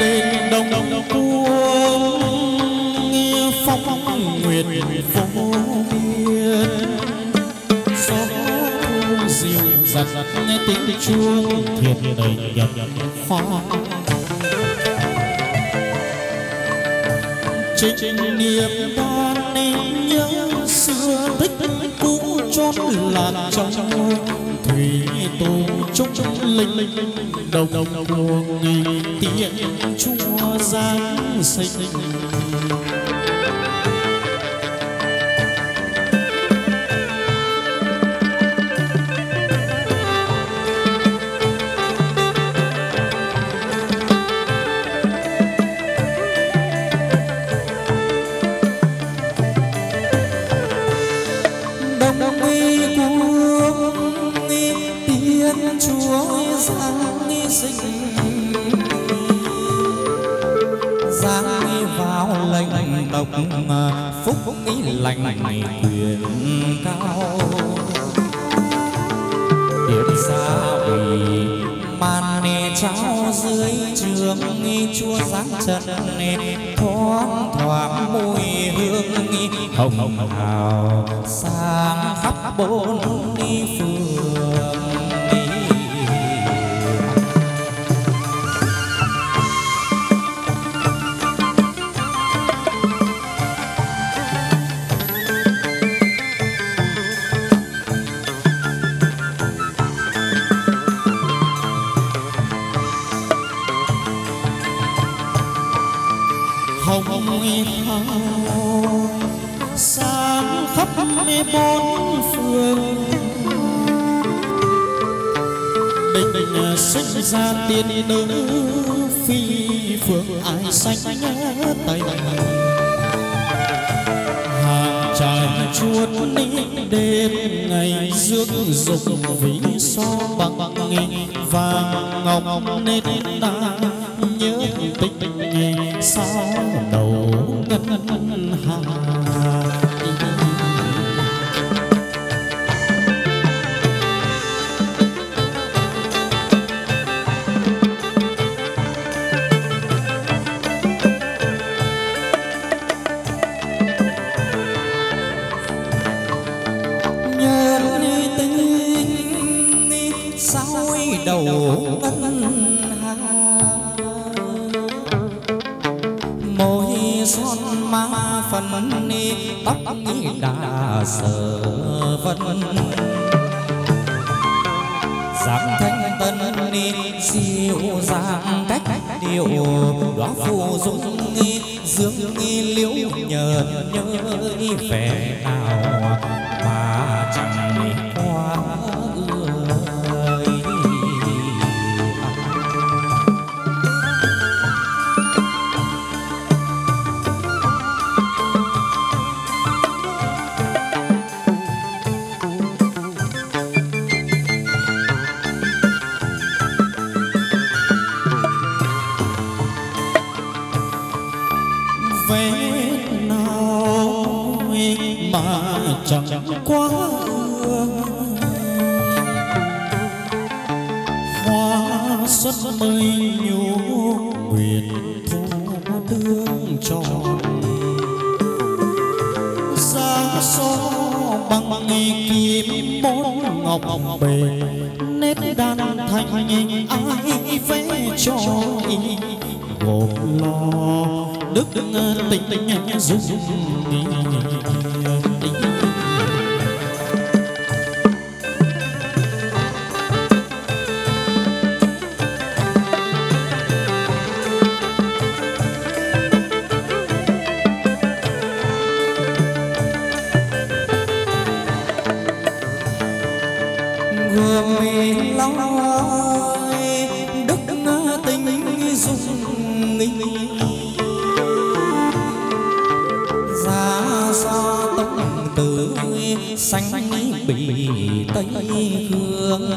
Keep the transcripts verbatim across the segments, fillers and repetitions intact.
bên đông đông cuông phong nguyệt vô biên, gió dịu dặt nghe tiếng chuông thiệt đầy nhập hoa. Trinh niệm đan nhớ xưa thích cũ chốn làng trong thủy tù trúc linh linh đồng đồng cuồng tiếng chúa giáng sinh. Tộc phúc ý lành quyền cao, điểm xa vì màn trao dưới trường chúa giáng chân thoáng thoáng mùi hương hồng hào sang khắp bốn phương. Sáng khắp bốn phương, đình đình sinh ra tiên nữ phi phượng ai xanh tay. Hàng trài chuốt đêm ngày rước dục vì so bằng vàng ngọc nên ta nhớ tình sao đầu ngân hà. Tóc đã sờ vân dáng thanh tân dịu dàng cách điệu đóa phù dung dương liễu nhờn nhớ vẻ nào mà chẳng qua ơi. Chẳng quá hoa xuân mới nhú nguyện thu đương tròn ra gió bằng bằng kim bốn ngọc bề nét đan thành ai vẽ cho gồm lo đức tình tình dung xanh bị tây hương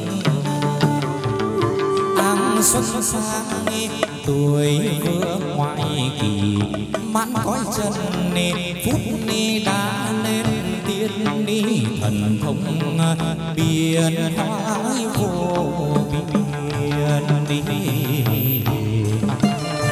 an xuân sang tuổi vừa ngoại kỳ mãn cõi chân phút đã lên tiên thần thông biển hóa vô biên đi.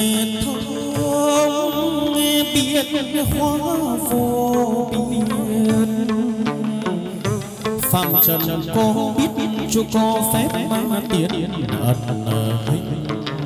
thông biết hóa vô biên. Phạm trần có biết cho có phép mà tiến ẩn hình.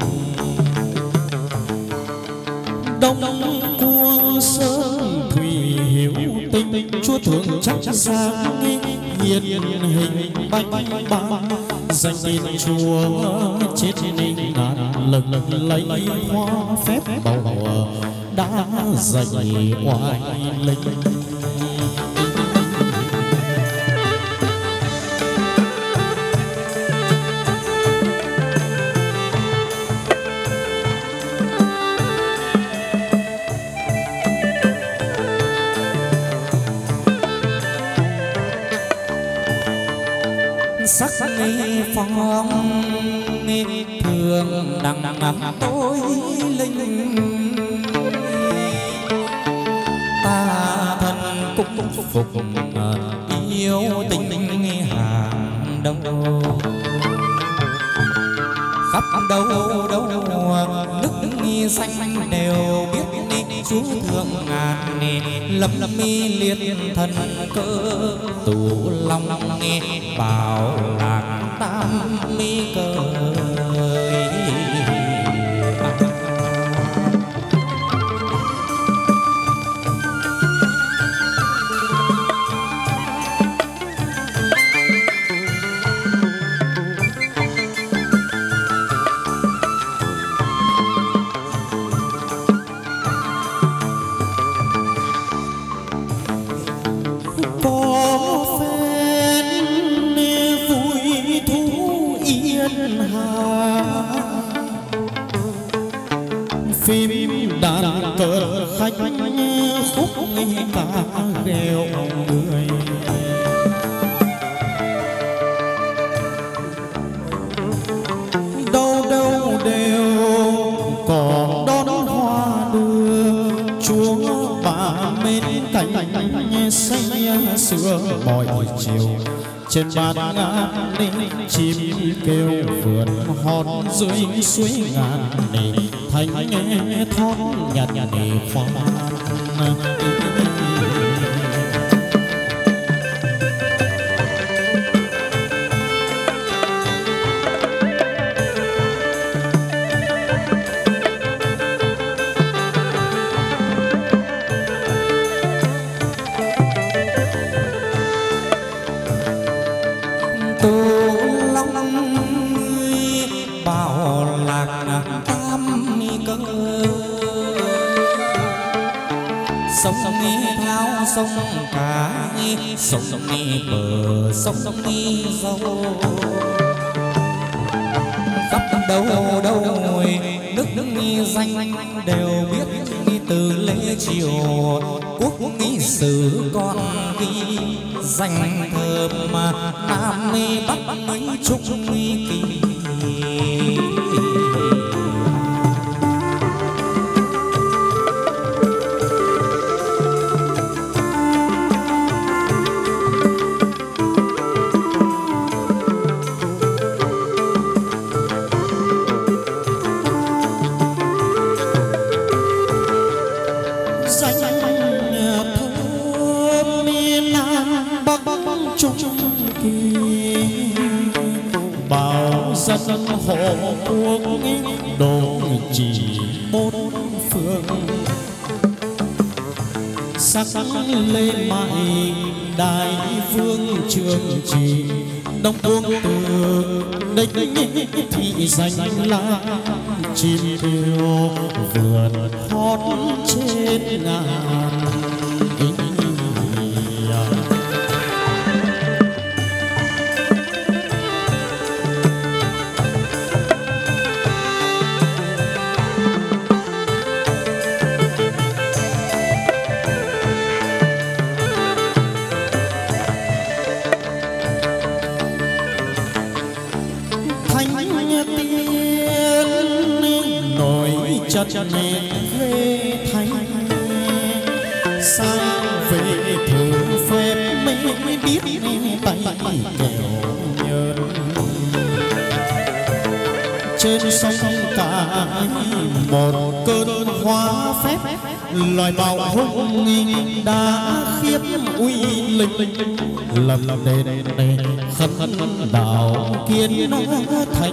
Đông cuồng sơn thủy hiếu tinh, chúa thượng chắc sáng hiền hình bánh ba. Danh tin chúa chết ninh ngàn lần lấy hoa phép bầu đã dạy oai linh. sắc nghi phong thường đằng đằng tối linh. Ta thân cũng phục yêu tình hàng đông. Khắp đâu đâu nước xanh đều biết chúa thượng ngàn lâm mi liệt thần cơ tụ long nghe bảo làng tam mi cơ. Phim đàn cờ khách khúc ca gheo người. Đâu đâu đều có đón hoa đưa chúa bà bên cạnh xanh sữa mọi chiều. Trên bát ngát chim kêu vườn hót dưới suối ngàn nề thanh nghe thót nhạt nhạt nề khoan. Sông cá sông bờ sông dâu khắp đâu đâu nước nước danh đều biết từ lễ triều quốc nghi sử con ghi danh thơm mà nam bắc trúc kỳ. Dân hộ quốc đồ chỉ bốn phương sắc lên mãi đại vương trường trì. Đông vương từ đích thị danh la chim kêu vườn hót trên ngàn. Chất nền ghê thanh sang về thử phép mới biết tay kẹo nhơn. Trên sông cả một cơn hóa phép loài bạo hung đã khiếp uy linh lập đền này khấn đạo kiến nó thành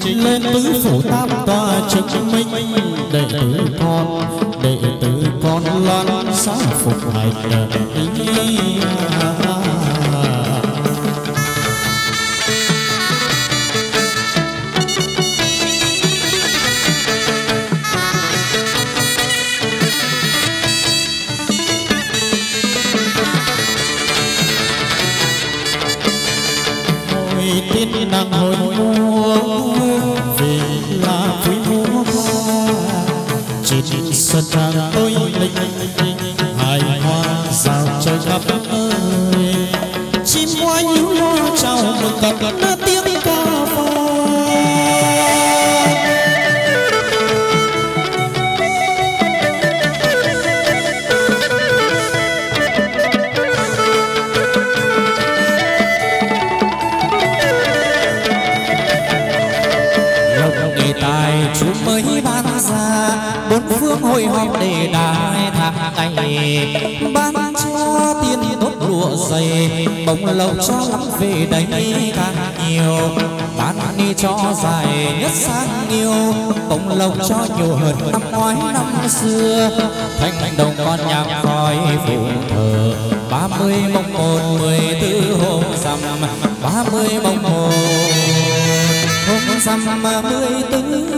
trình lên tứ phủ tam tòa chứng minh đệ tử con đệ tử con loan sáng phục hành tiên nàng hồi mua vì là quý mua chỉ sân trang tôi linh hài hoa sao trời khắp ơi chim hoa nhú lo chào mừng cặp na tiếng ca vang chú mới ban ra bốn phương hội họp để đại tháng ngày ban cho tiên tốt lụa dày bông lộc cho lắm về đây càng nhiều ban đi cho dài nhất sáng nhiều bông lộc cho nhiều hơn năm ngoái năm xưa thành đồng con nhạc khói phụ thờ ba mươi mồng một mười tư hôm rằm ba mươi mồng một hôm rằm ba mươi tư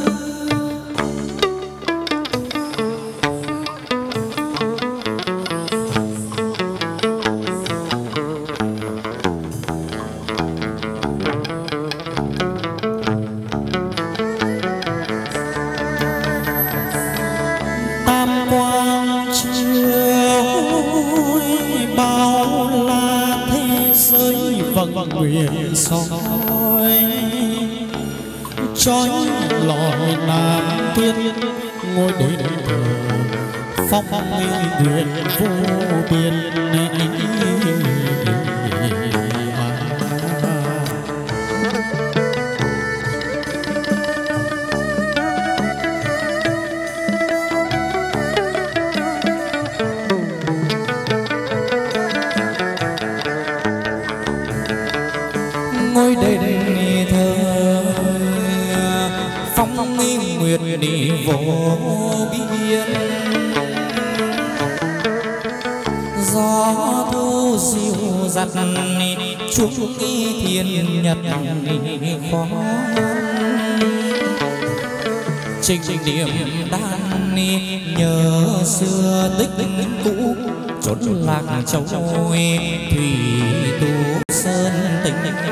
nguyện soi trói lọi nam tiên ngôi đền thờ phong nguyện vô biên ngôi đền thờ phong nguyệt đi vô biên gió thu dịu dặt chuông thiên nhật khó trình điểm đan nhớ xưa tích cũ chốn lạc châu thủy tu sơn tình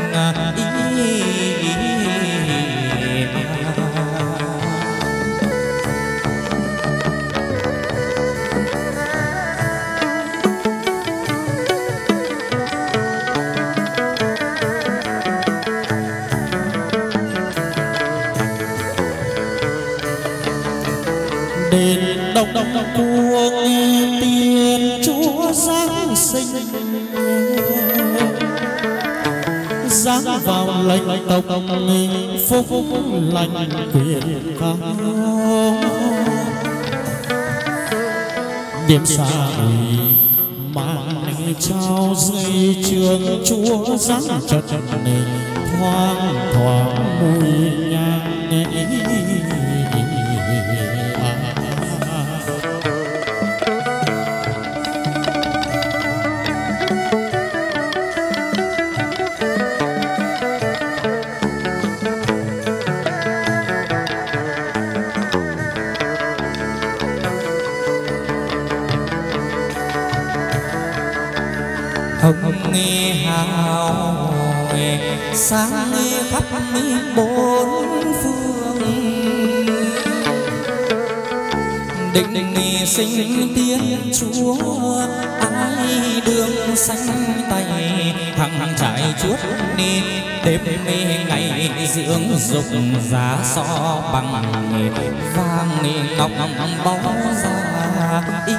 đền đông đông cuồng tiên chúa giáng sinh giáng vào lệnh tộc phúc lành quyền cao điểm xa mang trao dây trường chúa giáng trật thoáng thoáng mùi nhang hồng nghe hào sáng nghe khắp bốn phương định định sinh tiên chúa ai đường xanh tay hằng hằng trải chuốt đi đêm ngày dưỡng dục giá so bằng vàng ngọc bóng ra ý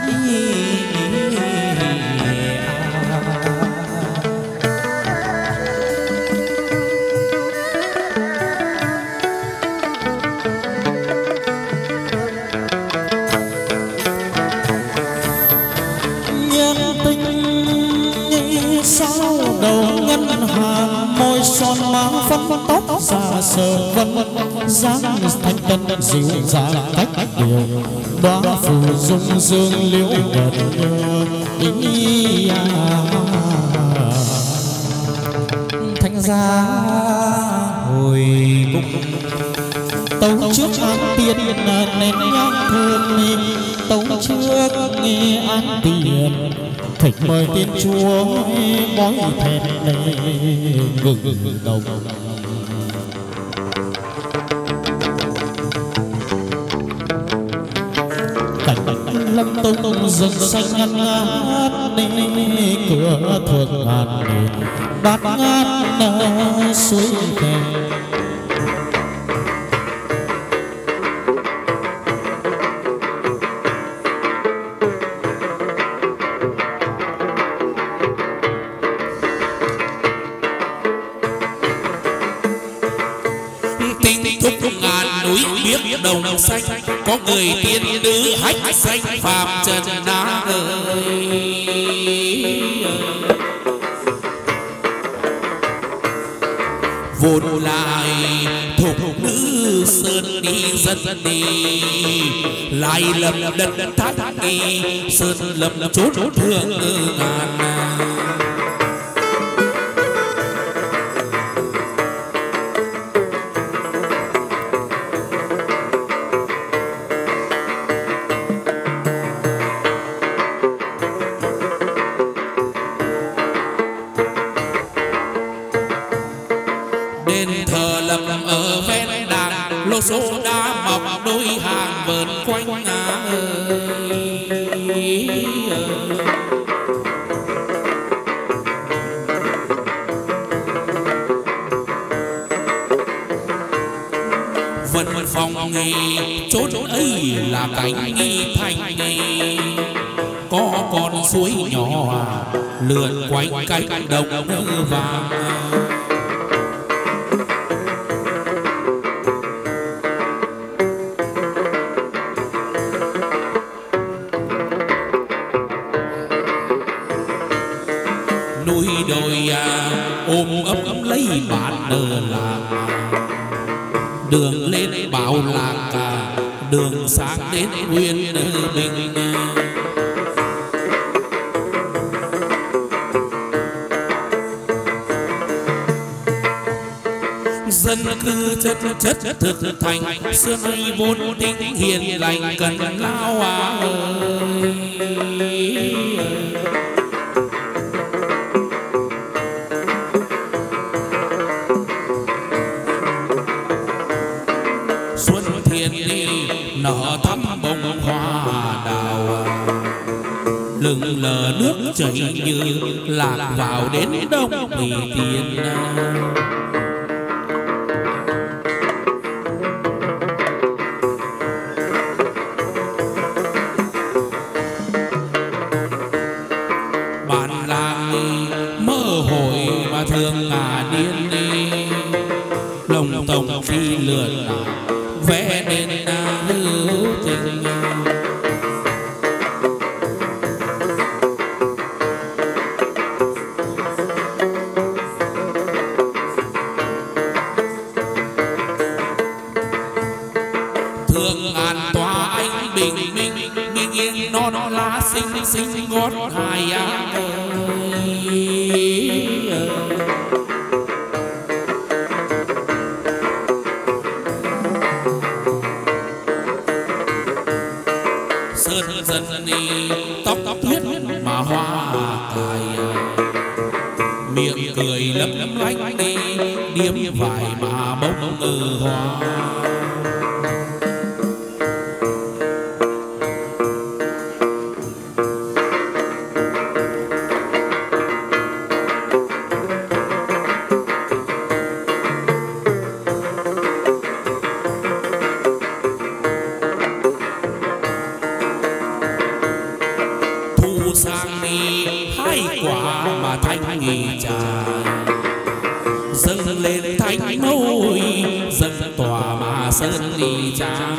đầu ngân hàng môi son má phấn tóc già sơ vân dáng thanh tân dịu dàng cách điều đóa phù dung dương liễu gần ý à. Thanh gia hồi cung tấu trước án tiền nén nhang thơm tấu trước nghe án tiền thịnh mời tiên chúa bói thẹn này ngừng đầu cảnh lâm tông tông rừng xanh ngăn ngát cửa thượng ngàn bát ngát suối khe đồng xanh có người tiên nữ hách xanh phàm trần na ơi vốn lại thục nữ sơn đi dân đi lại lầm đất thác đi sơn lầm chốn thương ngàn số đá mọc đôi hàng vờn quanh ơi vân phòng nghề chốn ấy là cảnh nghi thành nghề có con suối nhỏ lượn quanh cánh đồng vàng núi đồi à, ôm ấp lấy bản nơ làng đường lên bảo làng cả đường sáng đến nguyên bình dân cư chất chất thực thành xưa nay vốn tính hiền lành cần lao à nở thắm bông hoa đào lừng lờ nước chảy như lạc vào đến đông bì tiền bản làng mơ hồi mà thương ngà điên đi lồng tổng phi lượn vẽ nên lưu tình thương an tòa anh bình minh nghiêng nghiêng non lá xinh xinh gót hài ơi sơn dần đi tóc tóc tuyết mà hoa cài miệng cười lấp lánh đi điếm vải mà bông ngừ hoa sang đi hai quả mà thanh nghỉ trà dâng lên thanh môi dâng tỏa mà sơn đi trang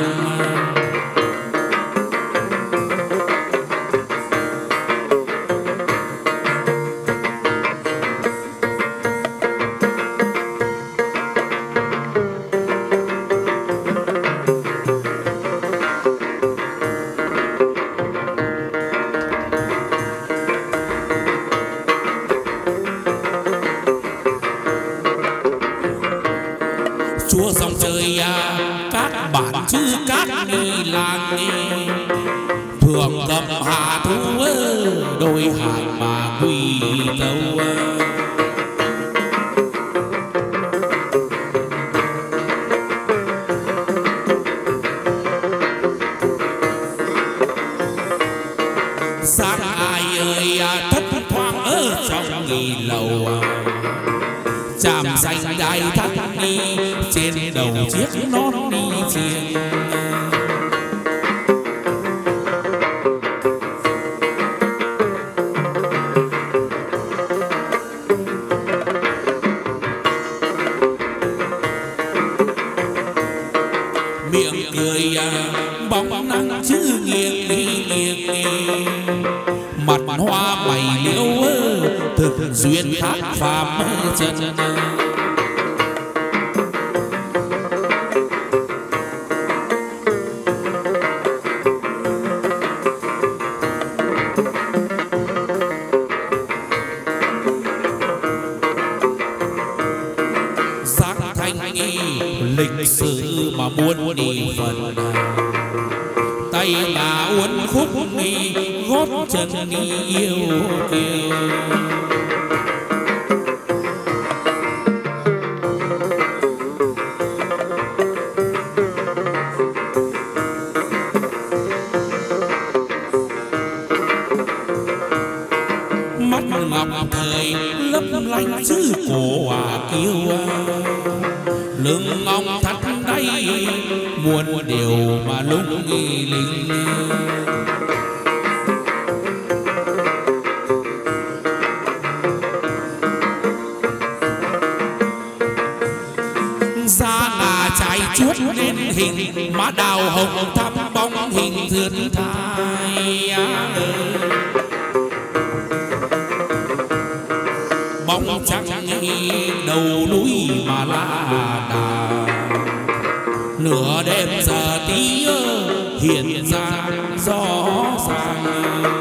thường cầm hạ thú đôi hàng mà quỳ tâu. Sáng ai ơi thất thoáng ở trong nghi lầu, chạm danh đại thắt ni trên đầu chiếc nón ni chiên. Miệng cười bóng nắng chữ nghiêng nghiêng, mặt hoa mày liễu thực duyên khác phàm chân. Giác thanh nghi lịch sử mà buôn đi phần, tay là uốn khúc nghi gót chân nghi yêu kiều. Mắt ngọc thời lấp lánh chữ cổ à kiêu, lưng ngong thắt đáy muôn điều mà lung nghi linh. Da ngà trái chuốt nên hình má đào hồng thắm bóng hình thướt thai. Bóng trắng đầu núi mà la đà, nửa đêm giờ tí hiện ra rõ ràng.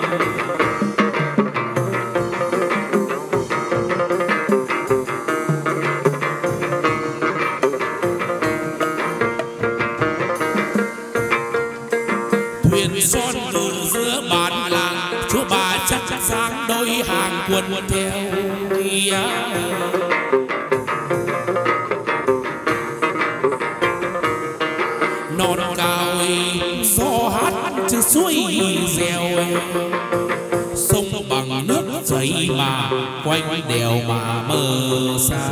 Thuyền son ngự giữa bản làng, chúa bà chắc sáng đôi hàng quân theo. Non cao gió hát chứ suối reo, sông bằng nước chảy mà quanh đèo mà mơ xa.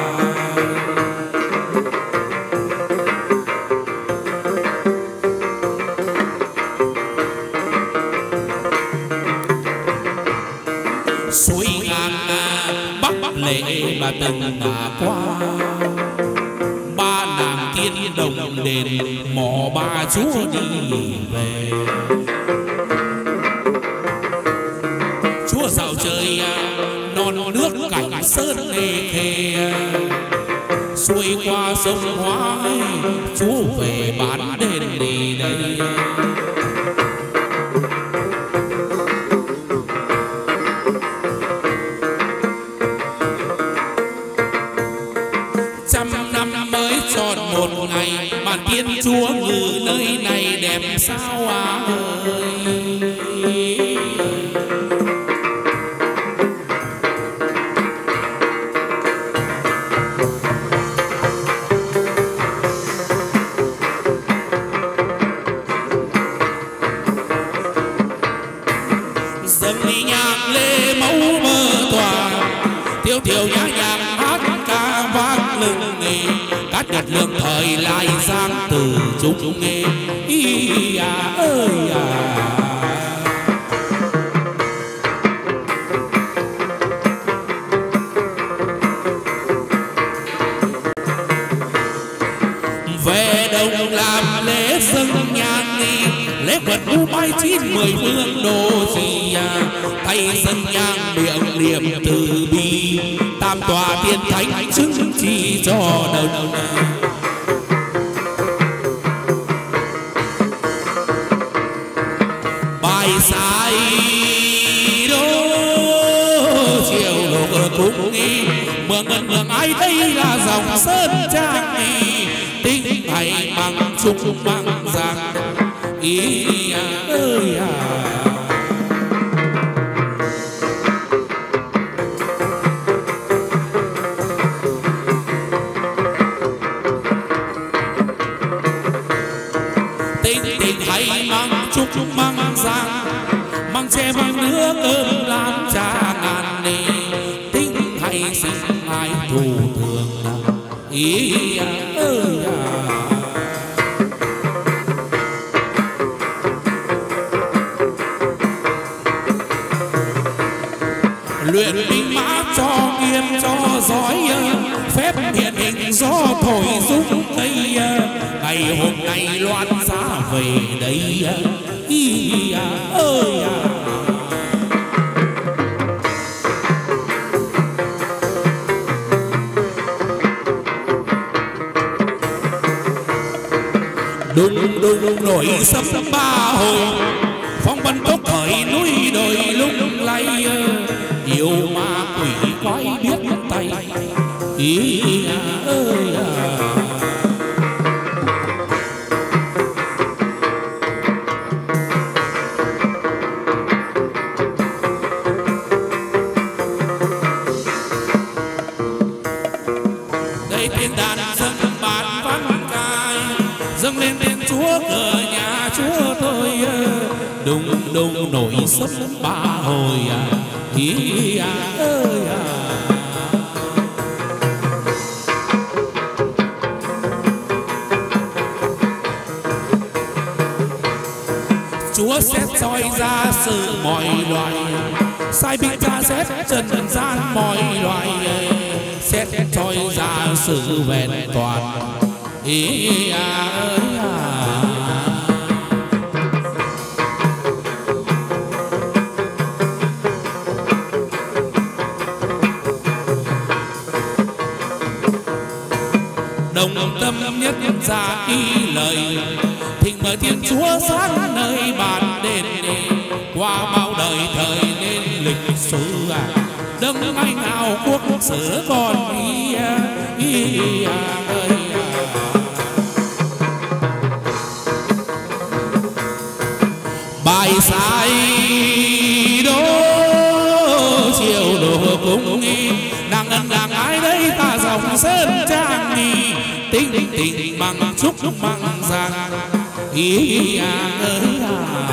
Suối ngang bắc lệ mà từng ngả qua, ba nàng tiên đồng đền mỏ ba chúa đi về. Chúa dạo chơi non nước cảnh sơn nê khê, xuôi qua sông Hóa chúa về bán đền đi đây. Một ngày mà tiên chúa ngự nơi này đẹp sao à ơi. Dâng đi nhạc lê mẫu mơ tòa, tiêu tiêu nhã nhạc hát ca vang lưng nghề. Cát nhật lương thời lại giang từ chúng nghe ý à ơi à. Về đồng làm lễ dâng nhang đi, lễ vật u bay chín mười phương đồ gì à. Tay dâng nhang miệng niệm từ bi, tam tòa tiên thánh chứng chỉ cho đồng. Bài sai đô chiều lộ cũng nghi, mường ngân mường ai đây là dòng sơn trang nghi. Tinh hay bằng trung mang giang ý à ơi à. Tình tình hãy mang chúc mang giang, mang che mang nước cơm làm cha ngàn nề. Tình hãy sinh ai thù thường ý à ơi à. Luyện binh mã cho nghiêm cho giỏi, phép hiện hình gió thổi rung cây. Ngày hôm nay loan giá về đây ý à ơi à. Đùng đùng nổi sấm ba hồi, phong vân tốc khởi núi đồi lung lay. Yêu ma quỷ quái biết tay ý à ơi à. Đây thiên đàn dâng bàn văn cai, dâng lên đền chúa cửa nhà chúa thôi. Đùng đùng nổi sấm ba hồi à ý à ơi à. Chúa xét soi ra sự mọi loài, sai binh tra xét trần gian mọi loài. Xét soi ra sự vẹn toàn ý à ơi à. Đồng tâm nhất ra ý lời, thỉnh mời Thiên Chúa sáng nơi bàn đền. Qua bao đời thời nên lịch sử à, đấng anh nào quốc sử còn ý à, ý à ơi à. Bài sai đô chiều đồ cũng nghi, nàng ân nàng ai đấy ta dòng sơn trang nghi. Tình tình bằng chúc bằng giang ý à ơi à.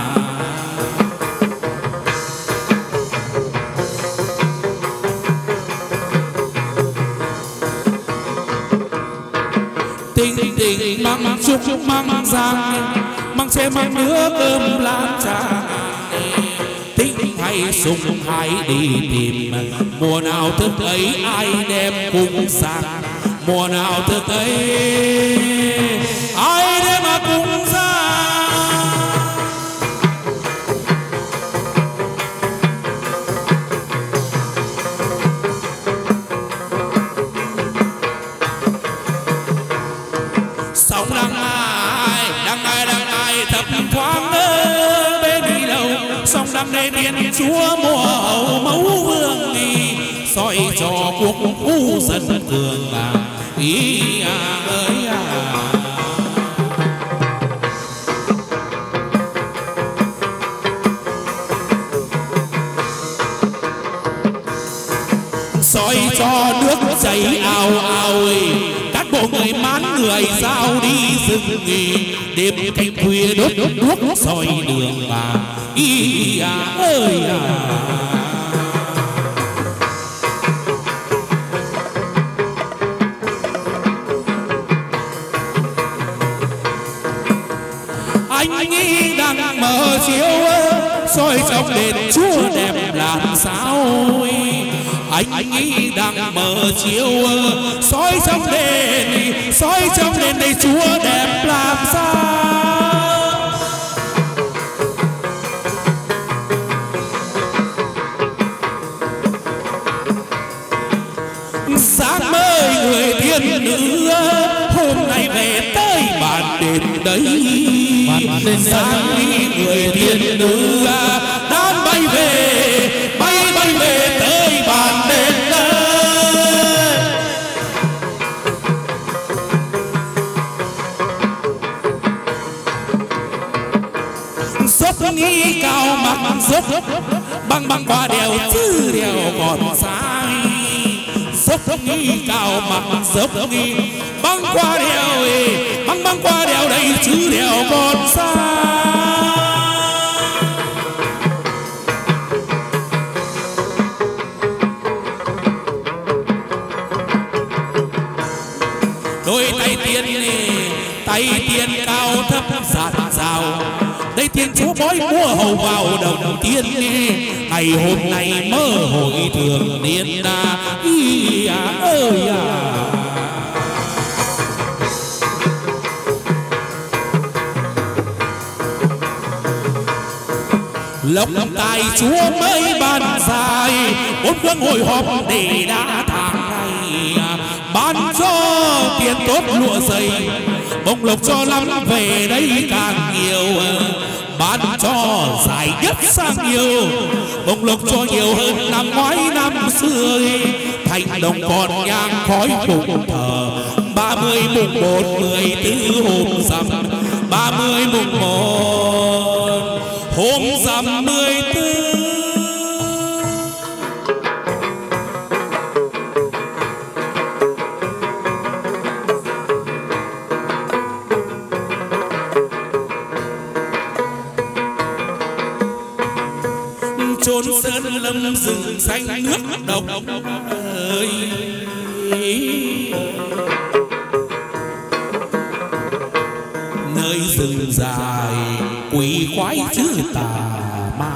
Tình tình bằng chúc bằng giang, mang che mang nước cơm làm cha. Tình hay sung hay đi tìm, mùa nào thức ấy ai đem cùng sang. Mùa nào thức ấy ai đem mà cùng ra. Sóng đang ai đang ai đang ai thấp thoáng bên đi lâu. Sóng đang đê thiên chúa mùa hậu mẫu vương đi, soi cho quốc khu dân cường bà ý à ơi à. Soi cho nước chảy ao ao, các bộ người mán người giao đi rừng nghỉ. Đêm canh khuya đốt đuốc soi đường bà ý à ơi à. Anh nghĩ đang mở chiếu soi trong đền chúa đẹp làm sao. Anh nghĩ đang mở chiếu soi trong đền, soi trong đền đây chúa đẹp làm sao. Sáng mới người thiên nữ hôm nay về tới bàn đền đấy. Sáng đi người thiên nữ đám bay về, bay bay về tới bàn đền đấy. nghi cao mặc dốc băng băng qua đèo chứ đèo còn xa. Dốc nghi cao mặc dốc nghi băng qua đèo băng băng qua đèo đây chứ đèo còn xa. Đôi tay tiên tay tiên cao thấp giạt rào đây tiên chúa bói mua hầu vào đồng tiên ngày hôm nay mơ hội thường niên na ý à ơi à. Lộc tài chúa mới ban dài bốn phương hội họp để đã tháng này ban cho tiền tốt lụa dày bông lộc cho lắm về đây càng nhiều ban cho dài nhất sang nhiều bông lộc cho nhiều hơn năm ngoái năm xưa thành đồng còn nhang khói cùng thờ ba mươi mùng một mười tư hôm rằm ba mươi mùng một hôm rằm mười tư. Chốn sơn lâm rừng xanh nước độc ơi nơi rừng dài quỷ quái chữ tà ma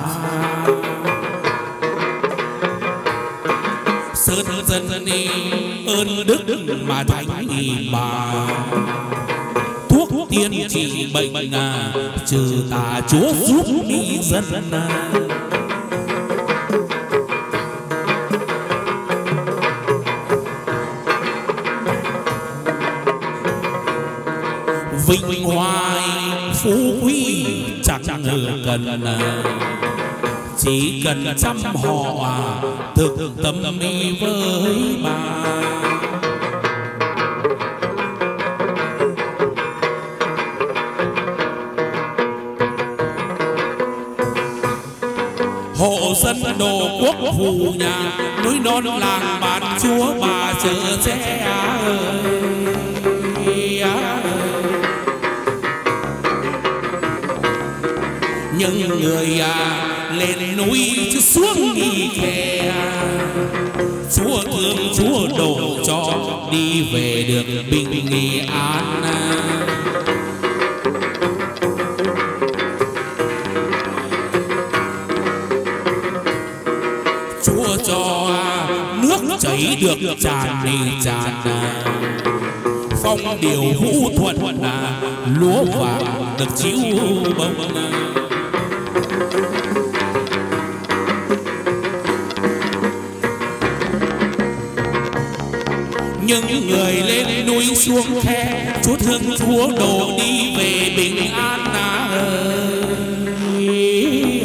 sơn dân đi ơn đức mà thánh bà thuốc tiên trị bệnh à trừ tà chúa giúp đi dân à. Vinh hoài phú quý chẳng cần chỉ cần chăm họ thực tâm đi với bà. Hộ dân đồ quốc phù nhà núi non làng bản chúa bà chợ xe ơi. Nhưng người à, lên núi chứ xuống nghỉ khe chúa thương chúa độ cho đi về được bình nghỉ an. Chúa cho nước chảy được tràn đi tràn phong điều vũ thuận lúa vàng được chiếu bông. Nhưng người lên núi xuống khe chúa thương chúa đổ đi về bình an à ơi.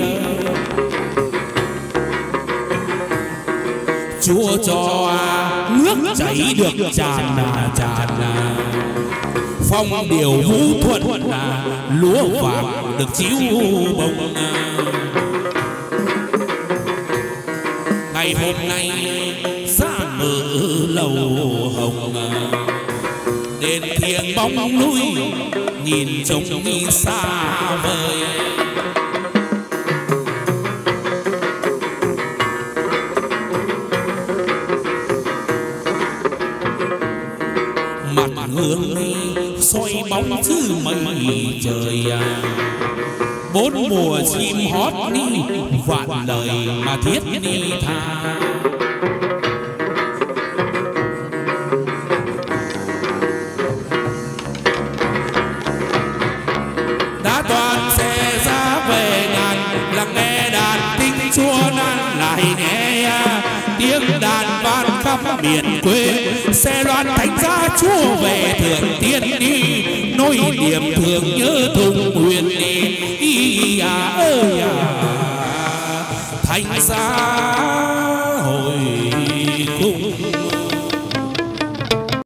Chúa cho nước chảy được tràn à tràn à phong điều vũ thuận à lúa vàng được chiếu bông à. Ngày hôm nay mở lầu hồng đền thiêng bóng núi nhìn trông đi xa vời. Mặt hương soi bóng chứ mây trời bốn mùa chim hót đi vạn lời mà thiết đi tha. Toàn xe ra về ngàn lắng nghe đàn tinh chúa nan lại nghe tiếng đàn vang khắp miền quê xe loan thành ra chúa về thượng tiên đi nỗi niềm thường nhớ thùng huyền đi ý à ơi à thành ra